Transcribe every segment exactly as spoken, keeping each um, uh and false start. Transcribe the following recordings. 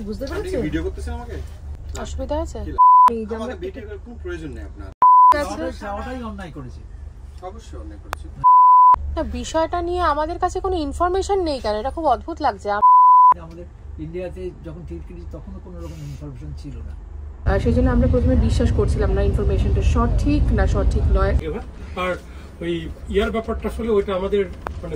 বুঝতে পেরেছেন? ভিডিও করতেছেন আমাকে? অসুবিধা আছে? আমাদের ভিডিও করার কোনো প্রয়োজন নেই আপনার। যাওয়াটাই অন্যায় করেছে। অবশ্যই অন্যায় করেছে। না, বিষয়টা নিয়ে আমাদের কাছে কোনো ইনফরমেশন নেই কেন? এটা খুব অদ্ভুত লাগছে। আমাদের ইন্ডিয়াতে যখন টিকিট কেটেছি তখনও কোনো রকম ইনফরমেশন ছিল না। সেই জন্য আমরা প্রথমে বিশ্বাস করছিলাম না ইনফরমেশনটা সঠিক না সঠিক নয়। আর ওই ইয়ার ব্যাপারটা আসলে ওইটা আমাদের মানে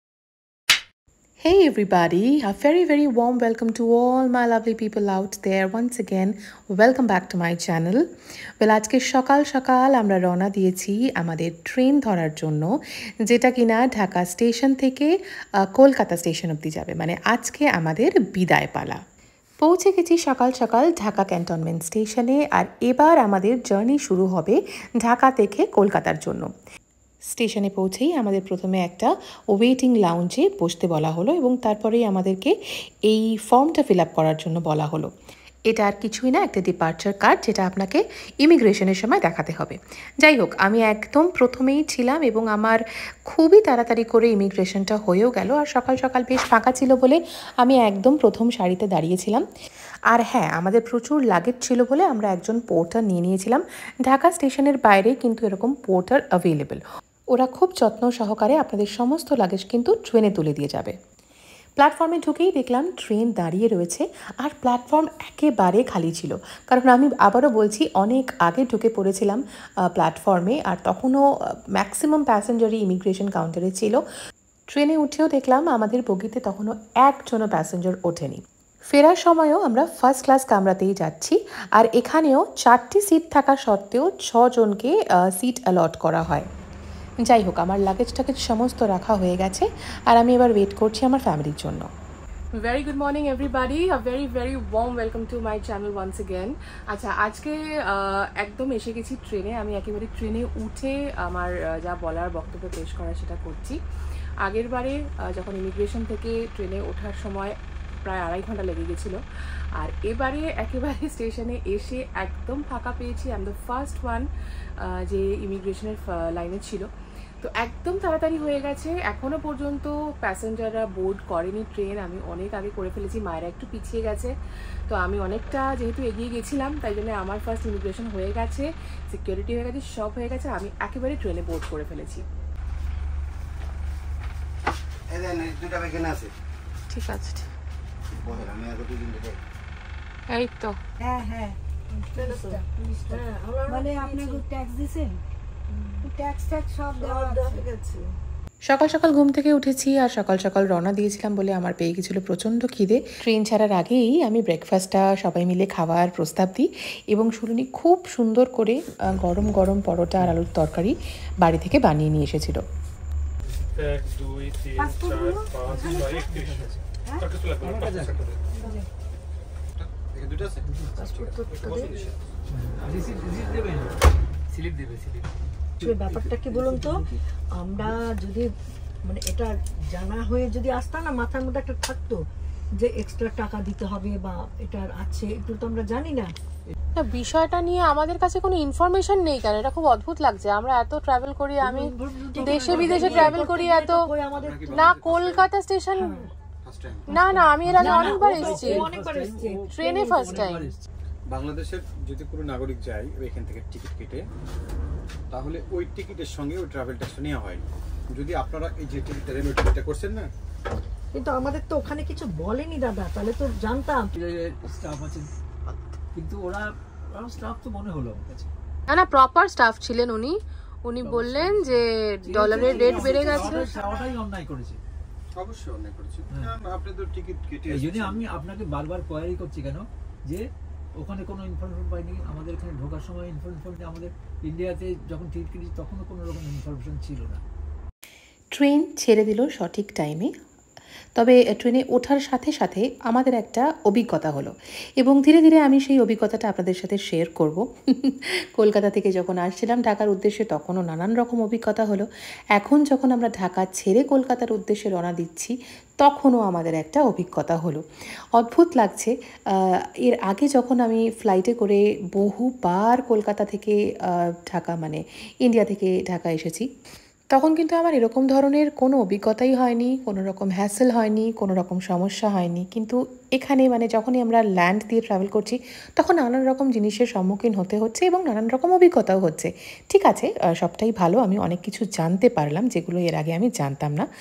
Hey everybody, a very very warm welcome to all my lovely people out there. Once again, welcome back to my channel. Well, আজকে সকাল সকাল আমরা রওনা দিয়েছি আমাদের ট্রেন ধরার জন্য, যেটা কিনা ঢাকা স্টেশন থেকে কলকাতা স্টেশন অবধি যাবে। মানে আজকে আমাদের বিদায় পালা। পৌঁছে গেছি সকাল সকাল ঢাকা ক্যান্টনমেন্ট স্টেশনে, আর এবার আমাদের জার্নি শুরু হবে ঢাকা থেকে কলকাতার জন্য। স্টেশনে পৌঁছেই আমাদের প্রথমে একটা ওয়েটিং লাউঞ্জে বসতে বলা হলো এবং তারপরেই আমাদেরকে এই ফর্মটা ফিল আপ করার জন্য বলা হলো। এটা আর কিছুই না, একটা ডিপার্চার কার্ড, যেটা আপনাকে ইমিগ্রেশনের সময় দেখাতে হবে। যাই হোক, আমি একদম প্রথমেই ছিলাম এবং আমার খুবই তাড়াতাড়ি করে ইমিগ্রেশনটা হয়েও গেল। আর সকাল সকাল বেশ ফাঁকা ছিল বলে আমি একদম প্রথম সারিতে দাঁড়িয়েছিলাম। আর হ্যাঁ, আমাদের প্রচুর লাগেজ ছিল বলে আমরা একজন পোর্টার নিয়ে নিয়েছিলাম। ঢাকা স্টেশনের বাইরে কিন্তু এরকম পোর্টার অ্যাভেলেবেল। ওরা খুব যত্ন সহকারে আপনাদের সমস্ত লাগেজ কিন্তু ট্রেনে তুলে দিয়ে যাবে। প্ল্যাটফর্মে ঢুকেই দেখলাম ট্রেন দাঁড়িয়ে রয়েছে, আর প্ল্যাটফর্ম একেবারে খালি ছিল। কারণ আমি আবারও বলছি, অনেক আগে ঢুকে পড়েছিলাম প্ল্যাটফর্মে, আর তখনও ম্যাক্সিমাম প্যাসেঞ্জারই ইমিগ্রেশন কাউন্টারে ছিল। ট্রেনে উঠেও দেখলাম আমাদের বগিতে তখনও একজনও প্যাসেঞ্জার ওঠেনি। ফেরার সময়ও আমরা ফার্স্ট ক্লাস কামরাতেই যাচ্ছি, আর এখানেও চারটি সিট থাকা সত্ত্বেও ছজনকে সিট অ্যালট করা হয়। যাই হোক, আমার লাগেজ টাগেজ সমস্ত রাখা হয়ে গেছে, আর আমি এবার ওয়েট করছি আমার ফ্যামিলির জন্য। Very good morning everybody, a very very warm welcome to my channel once again. আচ্ছা, আজকে একদম এসে গেছি ট্রেনে। আমি একেবারে ট্রেনে উঠে আমার যা বলার বক্তব্য পেশ করা সেটা করছি। আগের বারে যখন ইমিগ্রেশন থেকে ট্রেনে ওঠার সময় প্রায় আড়াই ঘন্টা লেগে গেছিলো, আর এবারে একেবারে স্টেশনে এসে একদম ফাঁকা পেয়েছি। I am the first one যে ইমিগ্রেশনের লাইনে ছিল, তো একদম তাড়াতাড়ি হয়ে গেছে। এখনও পর্যন্ত প্যাসেঞ্জাররা বোর্ড করেনি ট্রেন। আমি অনেক আগে করে ফেলেছি, মায়েরা একটু পিছিয়ে গেছে, তো আমি অনেকটা যেহেতু এগিয়ে গেছিলাম তাই জন্য আমার ফার্স্ট ইমিগ্রেশন হয়ে গেছে, সিকিউরিটি হয়ে গেছে, সব হয়ে গেছে। আমি একেবারে ট্রেনে বোর্ড করে ফেলেছি। ঠিক আছে, এই তো হ্যাঁ হ্যাঁ মানে আপনি ট্যাক্স দিছেন, ট্যাক্স ট্যাক্স সব দেওয়া গেছে। সকাল সকাল ঘুম থেকে উঠেছি আর সকাল সকাল রওনা দিয়েছিলাম বলে আমার পেয়ে গেছিল প্রচণ্ড খিদে। ট্রেন ছাড়ার আগেই আমি ব্রেকফাস্টটা সবাই মিলে খাওয়ার প্রস্তাব দিই এবং শুরুনি খুব সুন্দর করে গরম গরম পরোটা আর আলুর তরকারি বাড়ি থেকে বানিয়ে নিয়ে এসেছিল। এক দুই তিন চার পাঁচ ছয় একত্রিশ ব্যাপারটা কি বলুন তো, আমরা যদি মানে এটা জানা হয়ে যদি আসতাম না, মাথার মধ্যে একটা থাকতো যে এক্সট্রা টাকা দিতে হবে বা এটার আছে, একটু তো আমরা জানি না। না, বিষয়টা নিয়ে আমাদের কাছে কোনো ইনফরমেশন নেই কেন? এটা খুব অদ্ভুত লাগছে। আমরা এত ট্রাভেল করি, আমি দেশে বিদেশে ট্রাভেল করি, এত না কলকাতা স্টেশন, না না আমি এর আগে অনেকবার এসেছি ট্রেনে, ফার্স্ট টাইম। বাংলাদেশের যদি কোনো নাগরিক যায় এখান থেকে টিকিট কেটে, তাহলে ওই টিকিটের সঙ্গে ওই ট্রাভেল ট্যাক্সটা নেওয়া হয়। যদি আপনারা এই যে টিকিটটা রেলওয়ে টিকিটটা করছেন না, কিন্তু আমাদের তো ওখানে কিছু বলেনি দাদা, তাহলে তো জানতাম। স্টাফ আছে, কিন্তু ওরা স্টাফ তো মনে হলো আমার কাছে না না প্রপার স্টাফ ছিলেন উনি। উনি বললেন যে ডলারের রেট বেড়ে গেছে, যাওয়াটাই অন্যায় করেছে। অবশ্যই অন্যায় করেছে। আপনি তো টিকিট কেটে, এই জন্য আমি আপনাকে বারবার কোয়ারি করছি কেন যে ওখানে কোনো ইনফরমেশন পাইনি। আমাদের এখানে ঢোকার সময় ইনফরমেশন, আমাদের ইন্ডিয়াতে যখন টিকিট কেটেছি তখনও কোনো রকম ইনফরমেশন ছিল না। ট্রেন ছেড়ে দিল সঠিক টাইমে, তবে ট্রেনে ওঠার সাথে সাথে আমাদের একটা অভিজ্ঞতা হলো এবং ধীরে ধীরে আমি সেই অভিজ্ঞতাটা আপনাদের সাথে শেয়ার করব। কলকাতা থেকে যখন আসছিলাম ঢাকার উদ্দেশ্যে তখনও নানান রকম অভিজ্ঞতা হলো। এখন যখন আমরা ঢাকা ছেড়ে কলকাতার উদ্দেশ্যে রওনা দিচ্ছি তখনও আমাদের একটা অভিজ্ঞতা হলো। অদ্ভুত লাগছে। এর আগে যখন আমি ফ্লাইটে করে বহুবার কলকাতা থেকে ঢাকা মানে ইন্ডিয়া থেকে ঢাকা এসেছি, তখন কিন্তু আমার এরকম ধরনের কোনো অভিজ্ঞতাই হয়নি, কোনো রকম হ্যাসেল হয়নি, কোনো রকম সমস্যা হয়নি। কিন্তু এখানে মানে যখনই আমরা ল্যান্ড দিয়ে ট্রাভেল করছি তখন নানান রকম জিনিসের সম্মুখীন হতে হচ্ছে এবং নানান রকম অভিজ্ঞতাও হচ্ছে। ঠিক আছে, সবটাই ভালো, আমি অনেক কিছু জানতে পারলাম যেগুলো এর আগে আমি জানতাম না।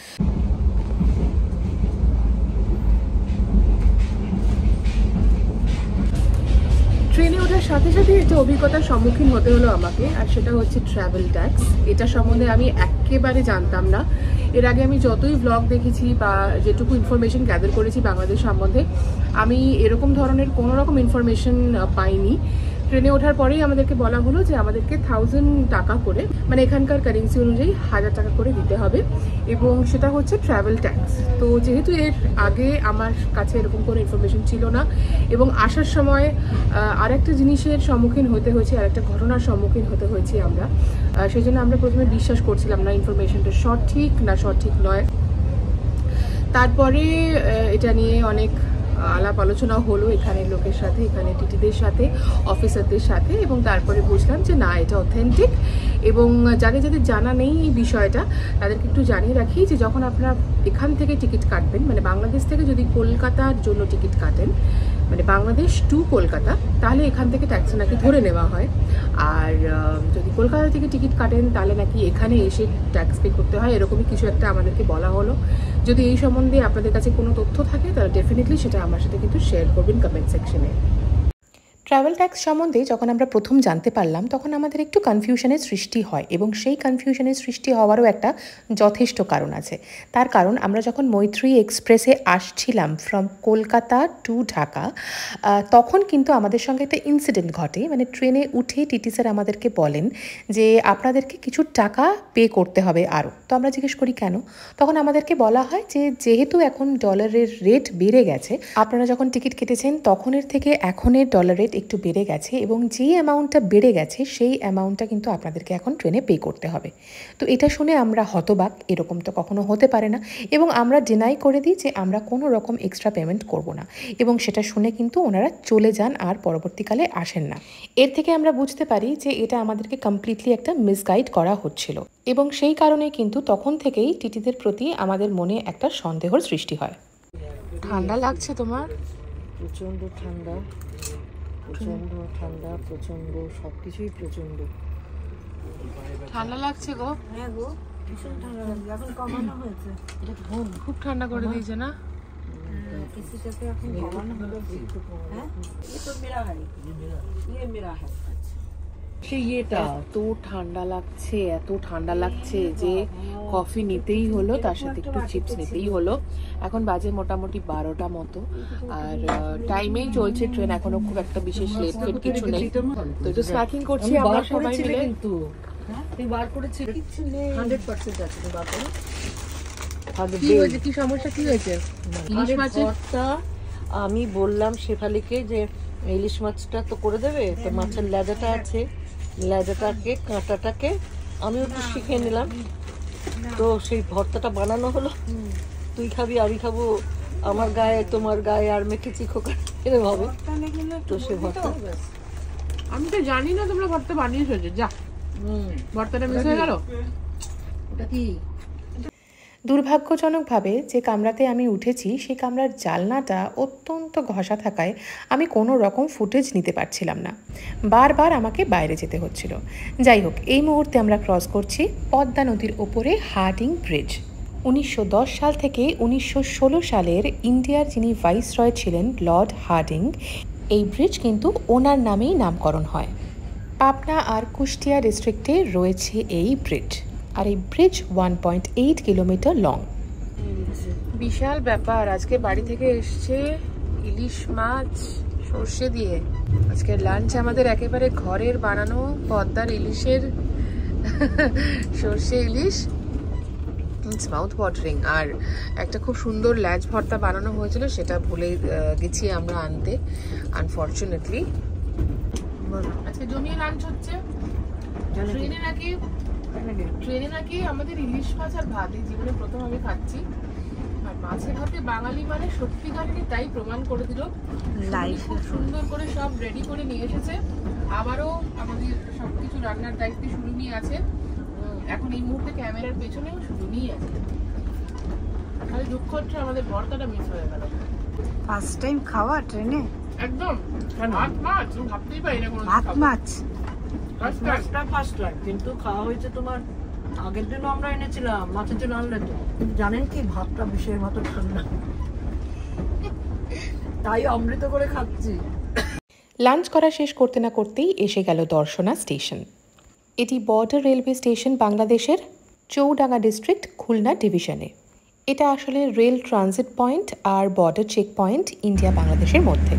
ট্রেনে ওঠার সাথে সাথে একটা অভিজ্ঞতার সম্মুখীন হতে হলো আমাকে, আর সেটা হচ্ছে ট্রাভেল ট্যাক্স। এটা সম্বন্ধে আমি একেবারে জানতাম না। এর আগে আমি যতই ব্লগ দেখেছি বা যেটুকু ইনফরমেশন গ্যাদার করেছি বাংলাদেশ সম্বন্ধে, আমি এরকম ধরনের কোনো রকম ইনফরমেশন পাইনি। ট্রেনে ওঠার পরেই আমাদেরকে বলা হলো যে আমাদেরকে থাউজেন্ড টাকা করে, মানে এখানকার কারেন্সি অনুযায়ী হাজার টাকা করে দিতে হবে, এবং সেটা হচ্ছে ট্রাভেল ট্যাক্স। তো যেহেতু এর আগে আমার কাছে এরকম কোনো ইনফরমেশন ছিল না, এবং আসার সময় আর একটা জিনিসের সম্মুখীন হতে হয়েছে, আর একটা ঘটনার সম্মুখীন হতে হয়েছি আমরা, সেই জন্য আমরা প্রথমে বিশ্বাস করছিলাম না ইনফরমেশনটা সঠিক না সঠিক নয়। তারপরে এটা নিয়ে অনেক আলাপ আলোচনা হলো এখানের লোকের সাথে, এখানে টিটিদের সাথে, অফিসারদের সাথে, এবং তারপরে বুঝলাম যে না, এটা অথেন্টিক। এবং যাদের যাদের জানা নেই এই বিষয়টা তাদেরকে একটু জানিয়ে রাখি যে যখন আপনারা এখান থেকে টিকিট কাটবেন, মানে বাংলাদেশ থেকে যদি কলকাতার জন্য টিকিট কাটেন, মানে বাংলাদেশ টু কলকাতা, তাহলে এখান থেকে ট্যাক্স নাকি ধরে নেওয়া হয়। আর যদি কলকাতা থেকে টিকিট কাটেন তাহলে নাকি এখানে এসে ট্যাক্স পে করতে হয়, এরকমই কিছু একটা আমাদেরকে বলা হলো। যদি এই সম্বন্ধে আপনাদের কাছে কোনো তথ্য থাকে তাহলে ডেফিনেটলি সেটা আমার সাথে কিন্তু শেয়ার করবেন কমেন্ট সেকশনে। ট্রাভেল ট্যাক্স সম্বন্ধে যখন আমরা প্রথম জানতে পারলাম তখন আমাদের একটু কনফিউশনের সৃষ্টি হয়, এবং সেই কনফিউশনের সৃষ্টি হওয়ারও একটা যথেষ্ট কারণ আছে। তার কারণ আমরা যখন মৈত্রী এক্সপ্রেসে আসছিলাম ফ্রম কলকাতা টু ঢাকা, তখন কিন্তু আমাদের সঙ্গে একটা ইনসিডেন্ট ঘটে। মানে ট্রেনে উঠে টিটি স্যার আমাদেরকে বলেন যে আপনাদেরকে কিছু টাকা পে করতে হবে আরও। তো আমরা জিজ্ঞেস করি কেন? তখন আমাদেরকে বলা হয় যে যেহেতু এখন ডলারের রেট বেড়ে গেছে, আপনারা যখন টিকিট কেটেছেন তখনের থেকে এখনের ডলার রেট একটু বেড়ে গেছে, এবং যেই অ্যামাউন্টটা বেড়ে গেছে সেই অ্যামাউন্টটা কিন্তু আপনাদেরকে এখন ট্রেনে পে করতে হবে। তো এটা শুনে আমরা হতবাক, এরকম তো কখনো হতে পারে না, এবং আমরা ডিনাই করে দিই যে আমরা কোনো রকম এক্সট্রা পেমেন্ট করব না, এবং সেটা শুনে কিন্তু ওনারা চলে যান আর পরবর্তীকালে আসেন না। এর থেকে আমরা বুঝতে পারি যে এটা আমাদেরকে কমপ্লিটলি একটা মিসগাইড করা হচ্ছিল, এবং সেই কারণে কিন্তু তখন থেকেই টিটিদের প্রতি আমাদের মনে একটা সন্দেহের সৃষ্টি হয়। ঠান্ডা লাগছে তোমার? প্রচন্ড ঠান্ডা, প্রচন্ড ঠান্ডা, প্রচন্ড সবকিছুই প্রচন্ড ঠান্ডা লাগছে গো। হ্যাঁ গো, ভীষণ ঠান্ডা লাগছে। এখন কমানো হয়েছে, এটা ঘুম খুব ঠান্ডা করে দিয়েছে না? কিছুটাতে এখন কমানো হলো একটু কম। হ্যাঁ, ये तो मेरा है, ये मेरा है। এত ঠান্ডা লাগছে, এত ঠান্ডা লাগছে যে কফি নিতেই হলো, তার সাথে একটু চিপস নিতেই হলো। এখন বাজে মোটামুটি বারোটা মতো, আর টাইমেই চলছে ট্রেন, এখনো খুব একটা বিশেষ লেট ফেট কিছু নেই। তো একটু স্ন্যাকিং করছি আমরা সবাই মিলে। কিন্তু তুই বার করেছিস কিছু নেই, হান্ড্রেড পার্সেন্ট আছে। তুই বার করো। কি হয়েছে? কি সমস্যা কি হয়েছে? ইলিশ মাছের ভর্তা আমি বললাম শেফালিকে যে ইলিশ মাছটা তো করে দেবে, তো মাছের লেজাটা আছে, লেজাটাকে কাঁটাটাকে আমি একটু শিখে নিলাম। তো সেই ভর্তাটা বানানো হলো, তুই খাবি আমি খাবো, আমার গায়ে তোমার গায়ে আর মেখেছি খোকা এরকম হবে। তো সে ভর্তা আমি তো জানি না তোমরা ভর্তা বানিয়েছো, যা ভর্তাটা মিস হয়ে গেল। ওটা কি দুর্ভাগ্যজনকভাবে যে কামরাতে আমি উঠেছি সেই কামরার জানলাটা অত্যন্ত ঘষা থাকায় আমি কোনো রকম ফুটেজ নিতে পারছিলাম না, বারবার আমাকে বাইরে যেতে হচ্ছিল। যাই হোক, এই মুহূর্তে আমরা ক্রস করছি পদ্মা নদীর ওপরে হার্ডিং ব্রিজ। উনিশশো দশ সাল থেকে উনিশশো ষোলো সালের ইন্ডিয়ার যিনি ভাইসরয় ছিলেন লর্ড হার্ডিং, এই ব্রিজ কিন্তু ওনার নামেই নামকরণ হয়। পাবনা আর কুষ্টিয়া ডিস্ট্রিক্টে রয়েছে এই ব্রিজ, আর এই bridge one point eight kilometre long. বিশাল ব্যাপার। আজকে বাড়ি থেকে এসছে ইলিশ মাছ সর্ষে দিয়ে। আজকে লাঞ্চ আমাদের একেবারে ঘরের বানানো পদ্মার ইলিশের সর্ষে ইলিশ, ইটস মাউথ ওয়াটারিং। আর একটা খুব সুন্দর ল্যাচ ভর্তা বানানো হয়েছিল, সেটা ভুলে গেছি আমরা আনতে আনফর্চুনেটলি। আজকে জমিয়ে লাঞ্চ হচ্ছে। ট্রেনে নাকি ট্রেনে নাকি আমাদের ইলিশ মাছ আর ভাত, এই জীবনে প্রথম আমি খাচ্ছি। আর মাছের হাতে বাঙালি মানে সত্যিকারেরই তাই প্রমাণ করে দিল। খুব সুন্দর করে সব রেডি করে নিয়ে এসেছে, আবারও আমাদের সবকিছু রান্নার দায়িত্বে শুরু নিয়ে আছে। এখন এই মুহূর্তে ক্যামেরার পেছনেও শুনিই আছে। খালি দুঃখ হচ্ছে আমাদের ভর্তাটা মিস হয়ে গেল। ফার্স্ট টাইম খাওয়া ট্রেনে একদম ভাত মাছ ভাবতেই পারি না কোনো ভাত মাছ ফার্স্ট মাছটা ফার্স্ট টাইম, কিন্তু খাওয়া হয়েছে তোমার আগের দিনও আমরা এনেছিলাম, মাছের জন্য আনলে তো। কিন্তু জানেন কি, ভাতটা বিষের মতো ঠান্ডা, তাই অমৃত করে খাচ্ছি। লাঞ্চ করা শেষ করতে না করতেই এসে গেল দর্শনা স্টেশন। এটি বর্ডার রেলওয়ে স্টেশন বাংলাদেশের চৌডাঙ্গা ডিস্ট্রিক্ট খুলনা ডিভিশনে। এটা আসলে রেল ট্রানজিট পয়েন্ট আর বর্ডার চেক পয়েন্ট ইন্ডিয়া বাংলাদেশের মধ্যে।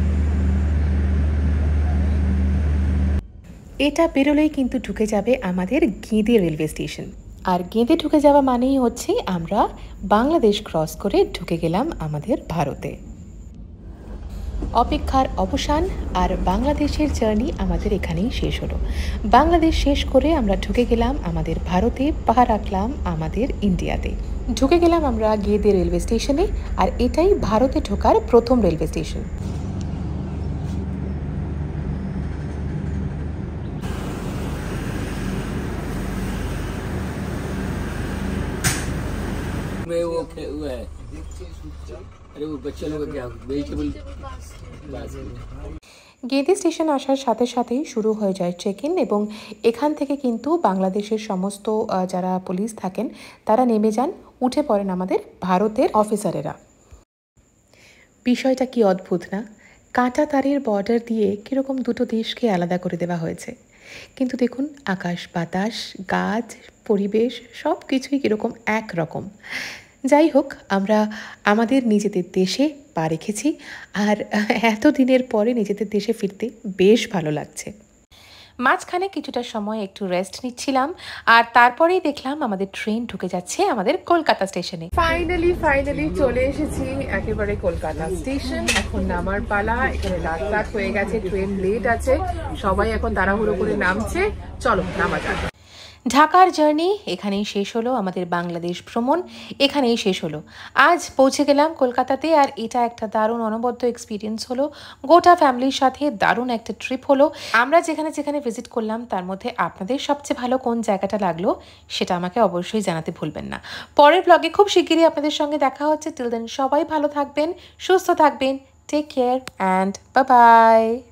এটা বেরোলেই কিন্তু ঢুকে যাবে আমাদের গেঁদে রেলওয়ে স্টেশন। আর গেঁদে ঢুকে যাওয়া মানেই হচ্ছে আমরা বাংলাদেশ ক্রস করে ঢুকে গেলাম আমাদের ভারতে। অপেক্ষার অবসান আর বাংলাদেশের জার্নি আমাদের এখানেই শেষ হলো। বাংলাদেশ শেষ করে আমরা ঢুকে গেলাম আমাদের ভারতে, পা রাখলাম আমাদের ইন্ডিয়াতে। ঢুকে গেলাম আমরা গেঁদে রেলওয়ে স্টেশনে, আর এটাই ভারতে ঢোকার প্রথম রেলওয়ে স্টেশন। वो हुआ है, अरे वो बच्चे लोग क्या वेजिटेबल। গেঁদে স্টেশন আসার সাথে সাথেই শুরু হয়ে যায় চেক ইন, এবং এখান থেকে কিন্তু বাংলাদেশের সমস্ত যারা পুলিশ থাকেন তারা নেমে যান, উঠে পড়েন আমাদের ভারতের অফিসারেরা। বিষয়টা কি অদ্ভুত না? কাঁটা তারের বর্ডার দিয়ে কীরকম দুটো দেশকে আলাদা করে দেওয়া হয়েছে, কিন্তু দেখুন আকাশ বাতাস গাছ পরিবেশ সব কিছুই কীরকম একরকম। যাই হোক, আমরা আমাদের নিজেদের দেশে পা রেখেছি, আর এত দিনের পরে নিজেদের দেশে ফিরতে বেশ ভালো লাগছে। মাঝখানে কিছুটা সময় একটু রেস্ট নিচ্ছিলাম, আর তারপরেই দেখলাম আমাদের ট্রেন ঢুকে যাচ্ছে আমাদের কলকাতা স্টেশনে। ফাইনালি ফাইনালি চলে এসেছি একেবারে কলকাতা স্টেশন। এখন নামার পালা। এখানে রাত রাত হয়ে গেছে, ট্রেন লেট আছে, সবাই এখন তাড়াহুড়ো করে নামছে। চলো নামা যাক। ঢাকার জার্নি এখানেই শেষ হলো, আমাদের বাংলাদেশ ভ্রমণ এখানেই শেষ হলো। আজ পৌঁছে গেলাম কলকাতাতে, আর এটা একটা দারুণ অনবদ্য এক্সপিরিয়েন্স হলো। গোটা ফ্যামিলির সাথে দারুণ একটা ট্রিপ হলো। আমরা যেখানে যেখানে ভিজিট করলাম তার মধ্যে আপনাদের সবচেয়ে ভালো কোন জায়গাটা লাগলো সেটা আমাকে অবশ্যই জানাতে ভুলবেন না। পরের ব্লগে খুব শিগগিরই আপনাদের সঙ্গে দেখা হচ্ছে। টিল দেন সবাই ভালো থাকবেন, সুস্থ থাকবেন। Take care and bye by.